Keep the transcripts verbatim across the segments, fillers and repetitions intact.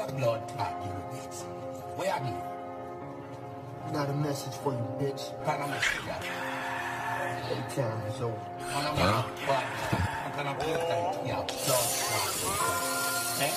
Blood clot, you bitch. Where are you? Got a message for you, bitch. Kind of message, yeah. Daytime is over. Kind of huh? What? Kind of playtime, yeah. Blood clot. Eh?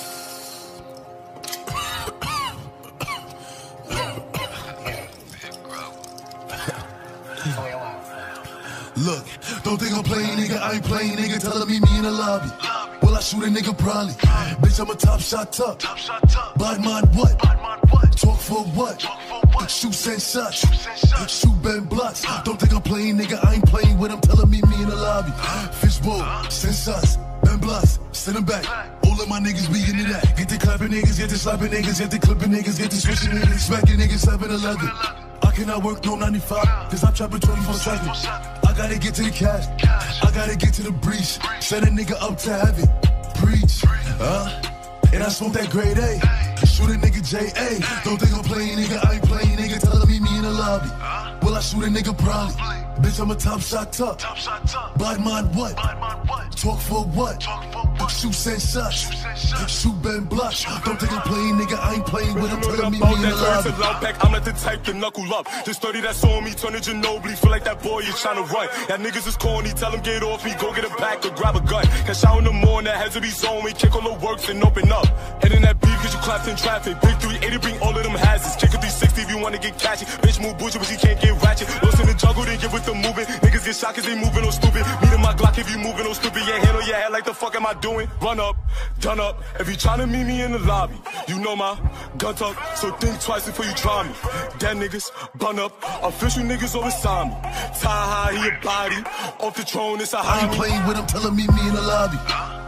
Look, don't think I'm playing, nigga, I ain't playing, nigga. Tell her meet me in the lobby. Will I shoot a nigga? Probably. Bitch, I'm a top shot tuck. Bad man what? Talk for what? Shoot send shots. Shoot bend blocks. Don't think I'm playing, nigga, I ain't playing with him. Tell her meet me in the lobby. Fishbowl, send shots. Bend blocks, send them back. All of my niggas be into that. Get the clapping niggas, get the slapping niggas, get the clipping niggas, get the switching niggas, smacking niggas, seven eleven. I cannot work no ninety-five, cause I'm trapping twenty-four seven. I gotta get to the cash, I gotta get to the breach. Send a nigga up to heaven, preach, huh? And I smoke that grade A, shoot a nigga J A. Don't think I'm playing, nigga, I ain't playing, nigga. Tell her meet me in the lobby. Will I shoot a nigga? Probably. Bitch, I'm a top shot tuck. Bad man what? Talk for what? Shoot send shots. Shoot bend blocks. Don't think I'm playing, nigga, I ain't playing with him. Tell her meet me in the lobby. I'm not the type to knuckle up. Just thirty that's on me, turn to Ginobili. Feel like that boy is trying to run. That niggas is corny, tell him get off me. Go get a pack or grab a gun. Cash out in the morning, that heads will be zone me. Kick all the works and open up. Head in that beef, cause you clapped in traffic. Big three eighty, bring all of them hazards. Kick a three sixty if you wanna get catchy. Bitch move bougie, but she can't get ratchet. Lost in the jungle, they get with the moving. Niggas get shot cause they moving on stupid. Meet in my Glock if you moving on stupid. Yeah, handle your head like the fuck am I doing? Run up, done up. If you tryna meet me in the lobby, you know my gun talk. So think twice before you try me. Dead niggas, bun up. Official niggas always sign me. Tie high, he a body. Off the throne, it's a high. I ain't playing with him, tell him meet me in the lobby.